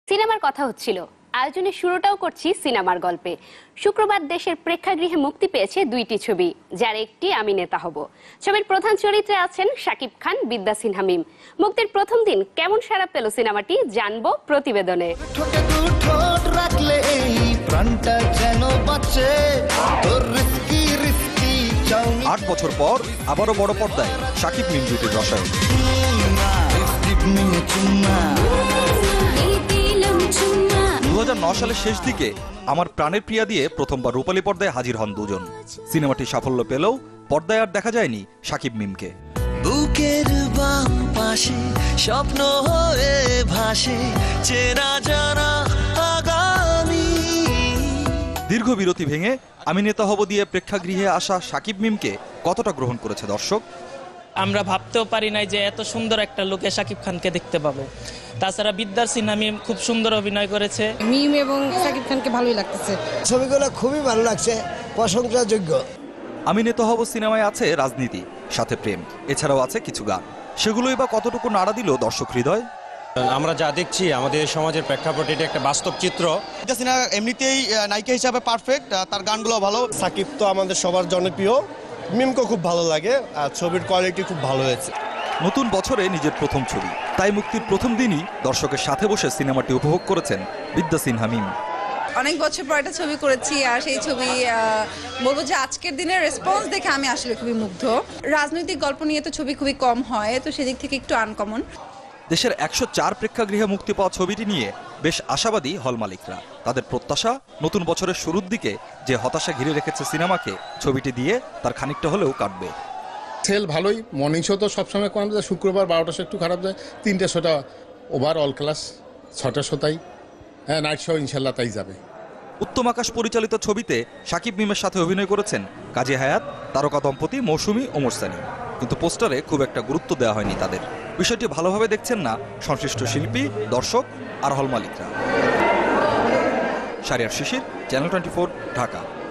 সিনেমার কথা হচ্ছিল, আয়োজনের শুরুটাও করছি সিনেমার গল্পে। শুক্রবার দেশের প্রেক্ষাগৃহে মুক্তি পেয়েছে দুইটি ছবি, যার একটি আমি নেতা হব। ছবির প্রধান চরিত্রে আছেন শাকিব খান, বিদ্যা সিনহা মিম। মুক্তির প্রথম দিন কেমন সাড়া পেল সিনেমাটি জানবো প্রতিবেদনে। ৮ বছর পর আবারও বড় পর্দায় শাকিব মিম জুটির রসায়ন। 2009 সালের শেষ দিকে আমার প্রাণের প্রিয়া দিয়ে প্রথমবার রূপালী পর্দায় হাজির হন দুজন। সিনেমাটি সাফল্য পেলেও পর্দায় আর দেখা যায়নি শাকিব মিমকে। বুকের বাম পাশে স্বপ্ন হয়ে ভাসে চেনা জানা আগামী। দীর্ঘ বিরতি ভেঙে আমি নেতা হব দিয়ে প্রেক্ষাগৃহে আসা শাকিব মিমকে কতটা গ্রহণ করেছে দর্শক? আমরা ভাবতেও পারি নাই যে এত সুন্দর একটা লোকে শাকিব খানকে দেখতে পাবো। তাছাড়া বিদ্যা সিনহা মিম খুব সুন্দর অভিনয় করেছে। মিম এবং শাকিব খানকে ভালোই লাগতেছে। ছবিগুলো খুবই ভালো লাগছে, প্রশংসাযোগ্য। আমি নেতা হব সিনেমায় আছে রাজনীতি, সাথে প্রেম, এছাড়াও আছে কিছু গান। সেগুলোই বা কতটুকু নাড়া দিল দর্শক হৃদয়? আমরা যা দেখছি আমাদের সমাজের প্রেক্ষাপটে এটা একটা বাস্তব চিত্র। বিদ্যা সিনহা এমনিতেই নায়িকা হিসাবে পারফেক্ট, তার গানগুলো ভালো। সাকিব তো আমাদের সবার জনপ্রিয়, মিমকে খুব ভালো লাগে আর ছবির কোয়ালিটি খুব ভালো হয়েছে। নতুন বছরে নিজের প্রথম ছবি, তাই মুক্তির প্রথম দিনই দর্শকের সাথে বসে সিনেমাটি উপভোগ করেছেন বিদ্যা সিনহা মিম। অনেক বছর পর একটা ছবি করেছি, আর সেই ছবি বলবো যে আজকের দিনের রেসপন্স দেখে আমি আসলে খুবই মুগ্ধ। রাজনৈতিক গল্প নিয়ে তো ছবি খুবই কম হয়, তো সেদিক থেকে একটু আনকমন। দেশের 104 প্রেক্ষাগৃহে মুক্তি পাওয়া ছবিটি নিয়ে বেশ আশাবাদী হল মালিকরা। তাদের প্রত্যাশা, নতুন বছরের শুরুর দিকে যে হতাশা ঘিরে রেখেছে সিনেমাকে, ছবিটি দিয়ে তার খানিকটা হলেও কাটবে। সেল ভালোই, মর্নিং শো তো সবসময় কম যায়, শুক্রবার 12টা শো একটু খারাপ যায়, 3টে শোটা ওভার অল ক্লাস, 6টা শো তাই, হ্যাঁ নাইট শো ইনশাল্লাহ তাই যাবে। উত্তম আকাশ পরিচালিত ছবিতে শাকিব মিমের সাথে অভিনয় করেছেন কাজী হায়াত, তারকা দম্পতি মৌসুমী ও মোরসানি। কিন্তু পোস্টারে খুব একটা গুরুত্ব দেওয়া হয়নি তাদের। বিষয়টি ভালোভাবে দেখছেন না সংশ্লিষ্ট শিল্পী, দর্শক আর হল মালিকরা। শারিয়ার শিশির, চ্যানেল 24, ঢাকা।